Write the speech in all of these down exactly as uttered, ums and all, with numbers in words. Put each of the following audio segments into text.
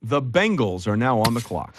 The Bengals are now on the clock.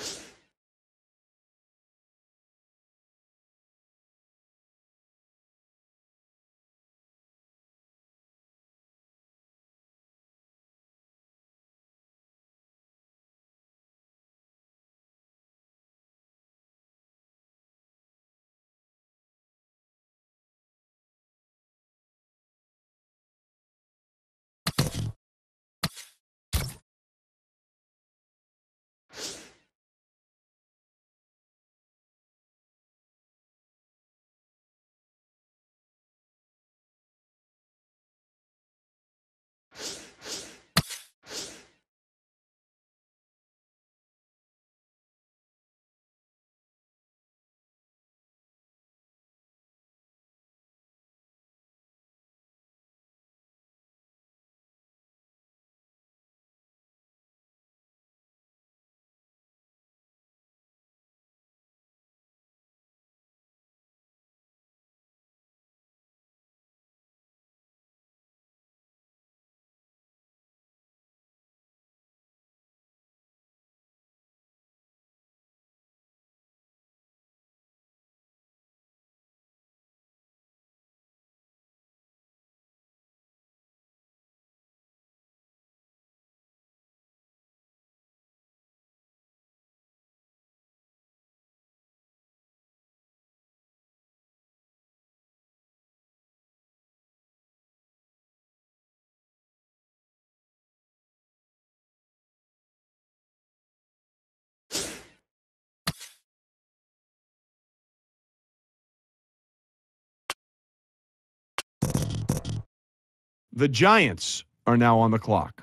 The Giants are now on the clock.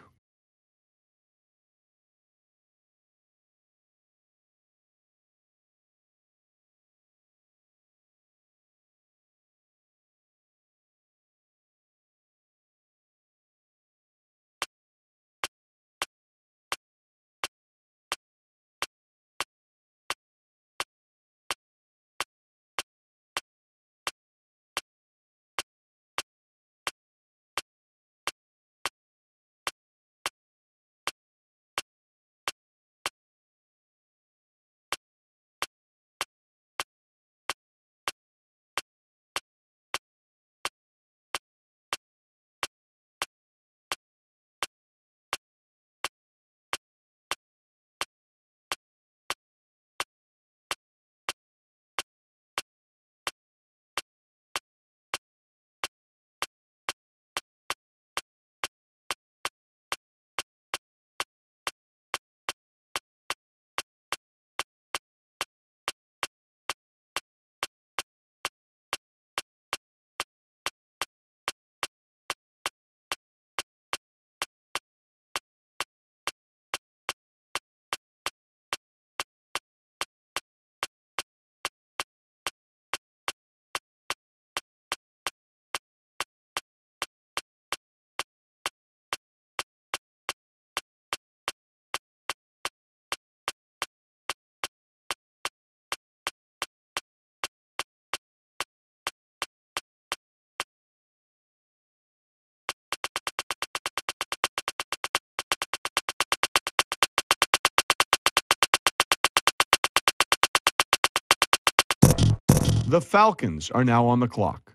The Falcons are now on the clock.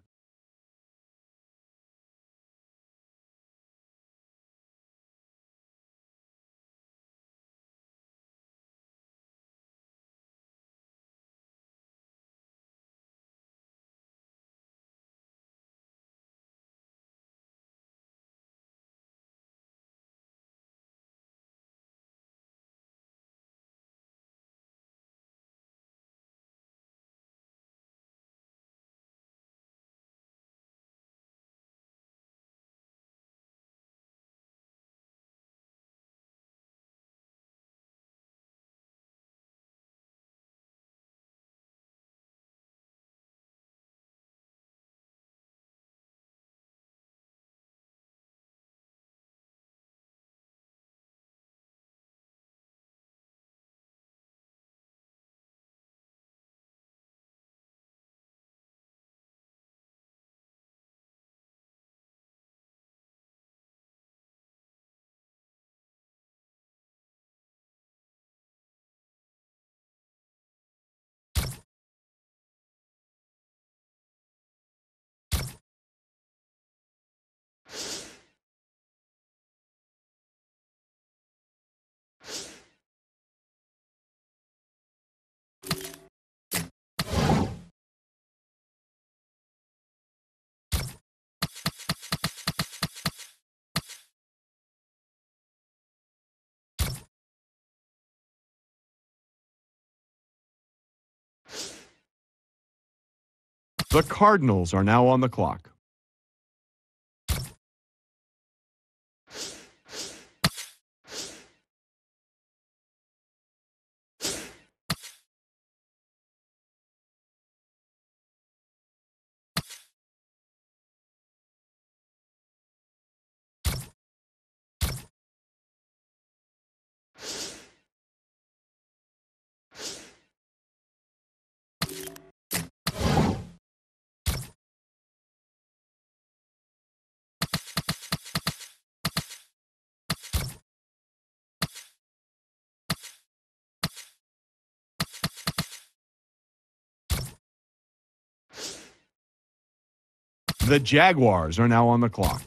The Cardinals are now on the clock. The Jaguars are now on the clock.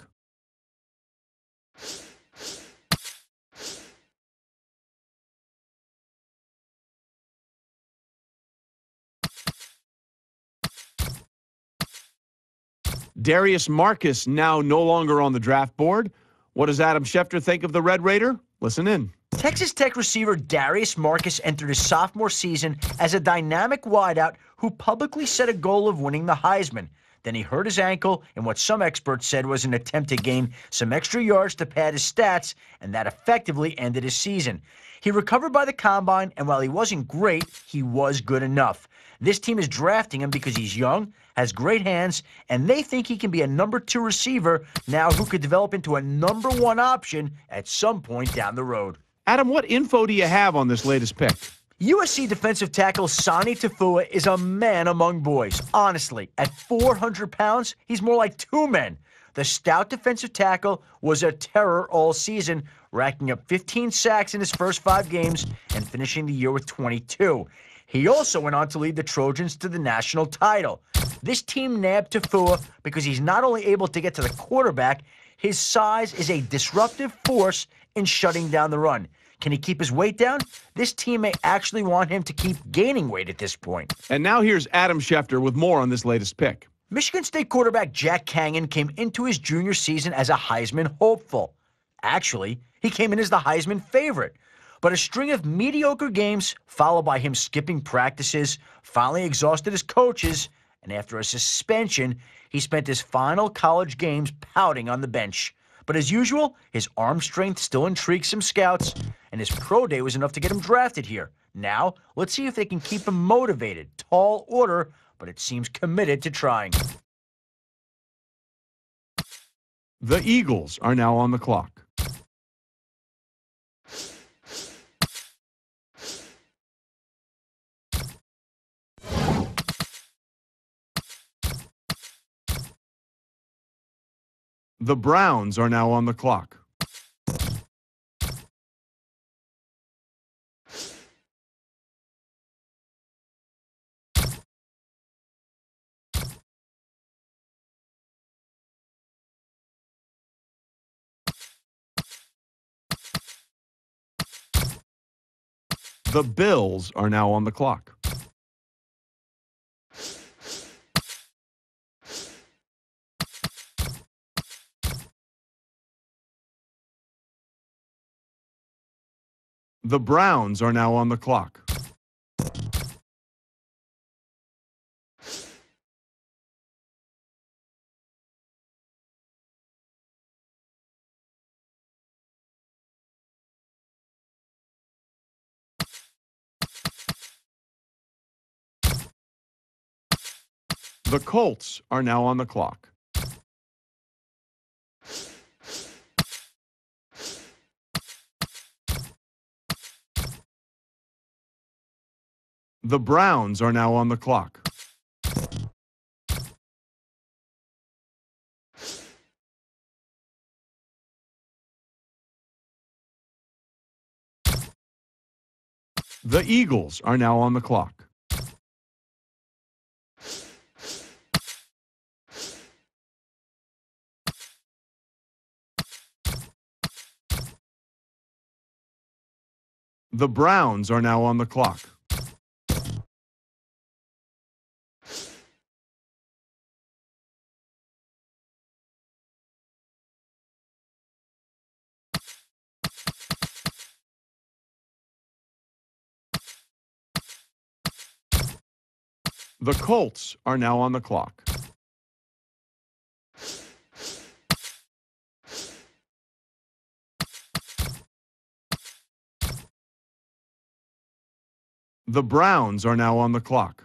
Darius Marcus now no longer on the draft board. What does Adam Schefter think of the Red Raider? Listen in. Texas Tech receiver Darius Marcus entered his sophomore season as a dynamic wideout who publicly set a goal of winning the Heisman. Then he hurt his ankle in what some experts said was an attempt to gain some extra yards to pad his stats, and that effectively ended his season. He recovered by the combine, and while he wasn't great, he was good enough. This team is drafting him because he's young, has great hands, and they think he can be a number two receiver now who could develop into a number one option at some point down the road. Adam, what info do you have on this latest pick? U S C defensive tackle Sonny Tafua is a man among boys. Honestly, at four hundred pounds, he's more like two men. The stout defensive tackle was a terror all season, racking up fifteen sacks in his first five games and finishing the year with twenty-two. He also went on to lead the Trojans to the national title. This team nabbed Tafua because he's not only able to get to the quarterback, his size is a disruptive force in shutting down the run. Can he keep his weight down? This team may actually want him to keep gaining weight at this point. And now here's Adam Schefter with more on this latest pick. Michigan State quarterback Jack Kangen came into his junior season as a Heisman hopeful. Actually, he came in as the Heisman favorite. But a string of mediocre games, followed by him skipping practices, finally exhausted his coaches, and after a suspension, he spent his final college games pouting on the bench. But as usual, his arm strength still intrigues some scouts, and his pro day was enough to get him drafted here. Now, let's see if they can keep him motivated. Tall order, but it seems committed to trying. The Eagles are now on the clock. The Browns are now on the clock. The Bills are now on the clock. The Browns are now on the clock. The Colts are now on the clock. The Browns are now on the clock. The Eagles are now on the clock. The Browns are now on the clock. The Colts are now on the clock. The Browns are now on the clock.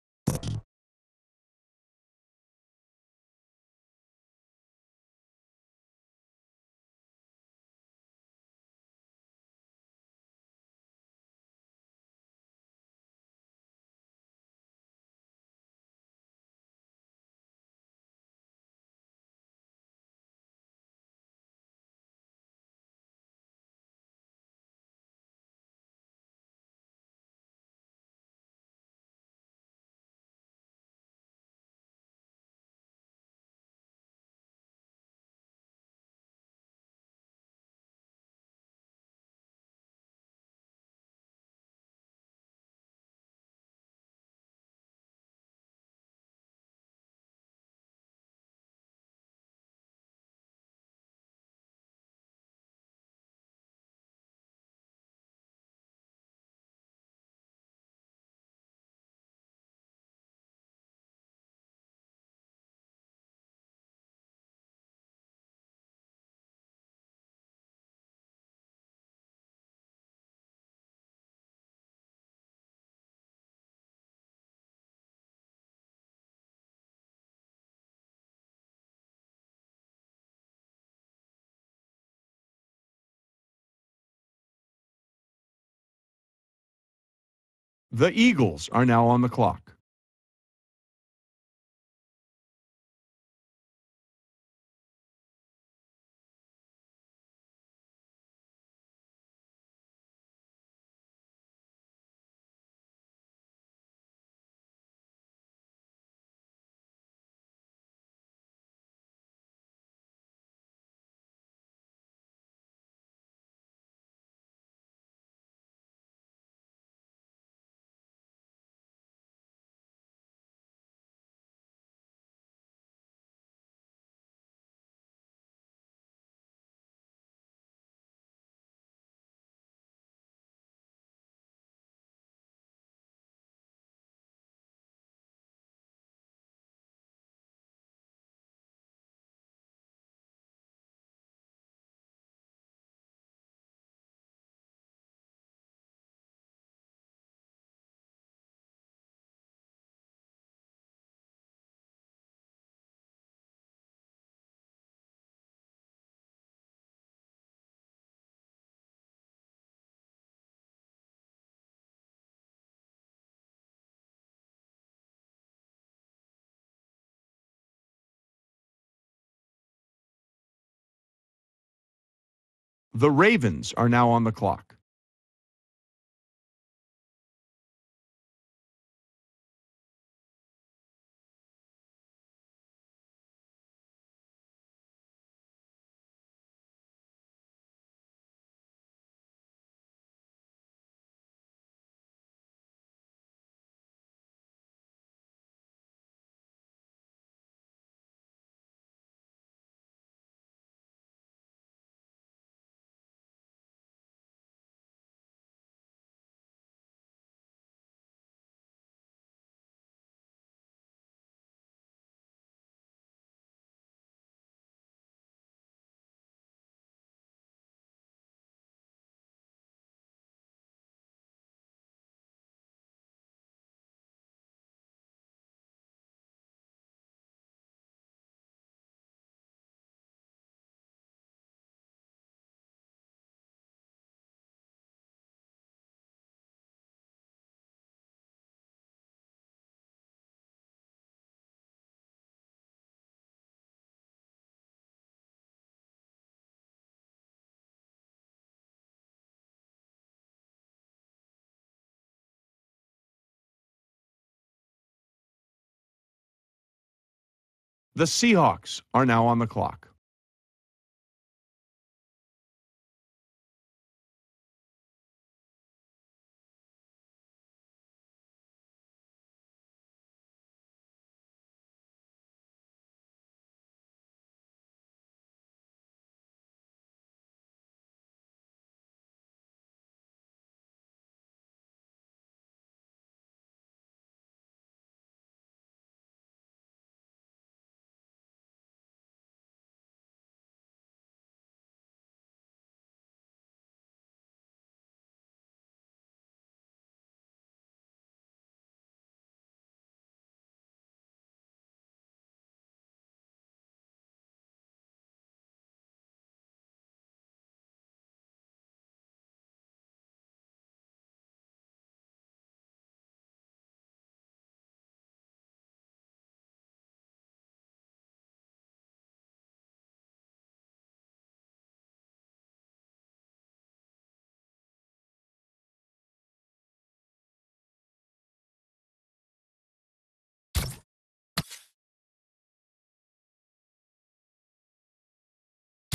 The Eagles are now on the clock. The Ravens are now on the clock. The Seahawks are now on the clock.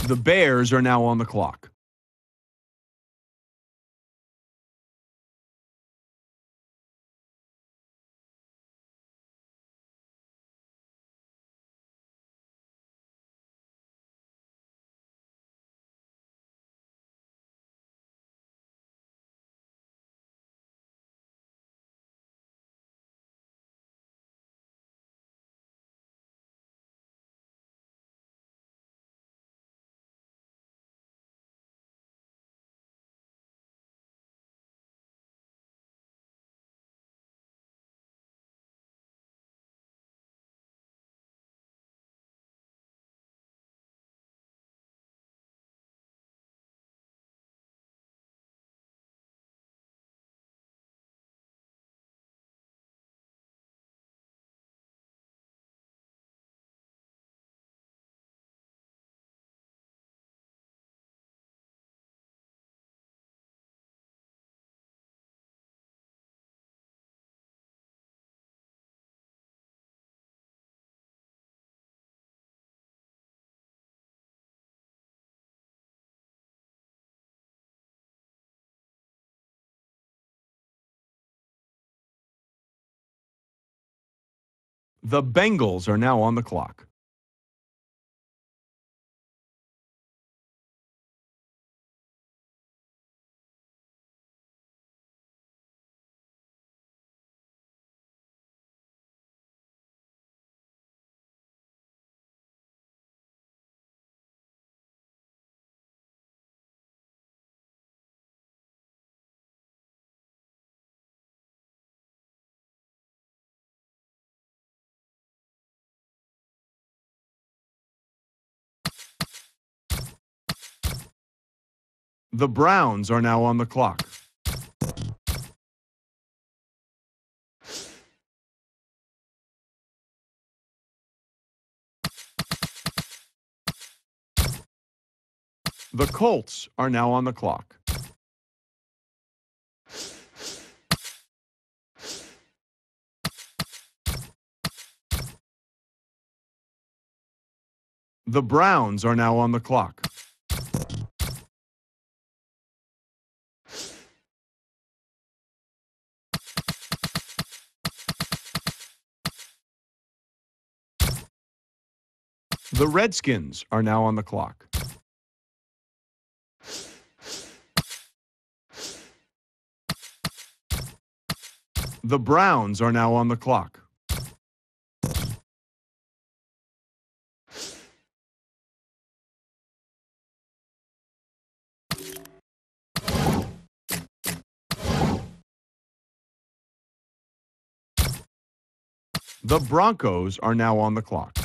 The Bears are now on the clock. The Bengals are now on the clock. The Browns are now on the clock. The Colts are now on the clock. The Browns are now on the clock. The Redskins are now on the clock. The Browns are now on the clock. The Broncos are now on the clock.